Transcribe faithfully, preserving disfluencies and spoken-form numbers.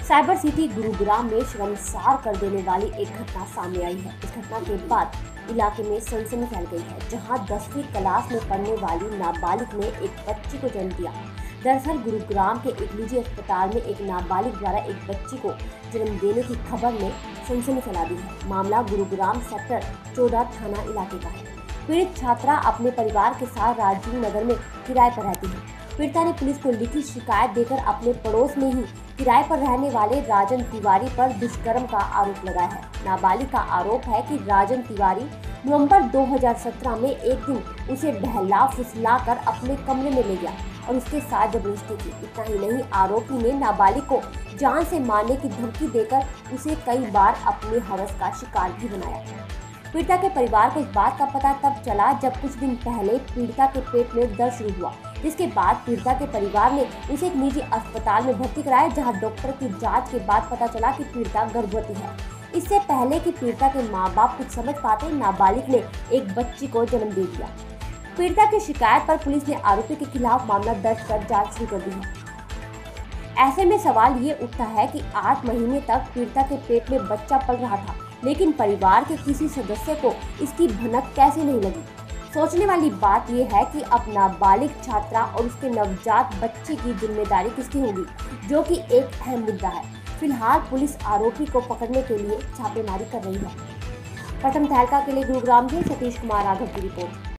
Cyber city Gurugram में शर्मसार कर देने वाली एक घटना सामने आई है। इस घटना के बाद इलाके में सनसनी फैल गई है, जहां दसवीं क्लास में पढ़ने वाली नाबालिग ने एक बच्ची को जन्म दिया। दरअसल गुरुग्राम के एक निजी अस्पताल में एक नाबालिग द्वारा एक बच्ची को जन्म देने की खबर ने सनसनी फैला दी है। मामला गुरुग्राम सेक्टर चौदह थाना इलाके का है। पीड़ित छात्रा अपने परिवार के साथ राजीव नगर में किराए पर रहती है। पीड़िता ने पुलिस को लिखित शिकायत देकर अपने पड़ोस में ही किराए पर रहने वाले राजन तिवारी पर दुष्कर्म का आरोप लगाया है। नाबालिग का आरोप है कि राजन तिवारी नवंबर दो हज़ार सत्रह में एक दिन उसे बहला फुसला कर अपने कमरे में ले गया और उसके साथ जबरदस्ती की। इतना ही नहीं, आरोपी ने नाबालिग को जान से मारने की धमकी देकर उसे कई बार अपने हवस का शिकार भी बनाया। पीड़िता के परिवार को इस बात का पता तब चला जब कुछ दिन पहले पीड़िता के पेट में दर्द शुरू हुआ, जिसके बाद पीड़िता के परिवार ने उसे एक निजी अस्पताल में भर्ती कराया, जहां डॉक्टर की जांच के बाद पता चला कि पीड़िता गर्भवती है। इससे पहले कि पीड़िता के मां बाप कुछ समझ पाते, नाबालिग ने एक बच्ची को जन्म दे दिया। पीड़िता की शिकायत पर पुलिस ने आरोपी के खिलाफ मामला दर्ज कर जाँच शुरू कर दी है। ऐसे में सवाल ये उठता है कि आठ महीने तक पीड़िता के पेट में बच्चा पल रहा था, लेकिन परिवार के किसी सदस्य को इसकी भनक कैसे नहीं लगी। सोचने वाली बात यह है कि अब नाबालिग छात्रा और उसके नवजात बच्चे की जिम्मेदारी किसकी होगी, जो कि एक अहम मुद्दा है। फिलहाल पुलिस आरोपी को पकड़ने के लिए छापेमारी कर रही है। प्रथम तहलका के लिए गुरुग्राम से सतीश कुमार राघव की रिपोर्ट।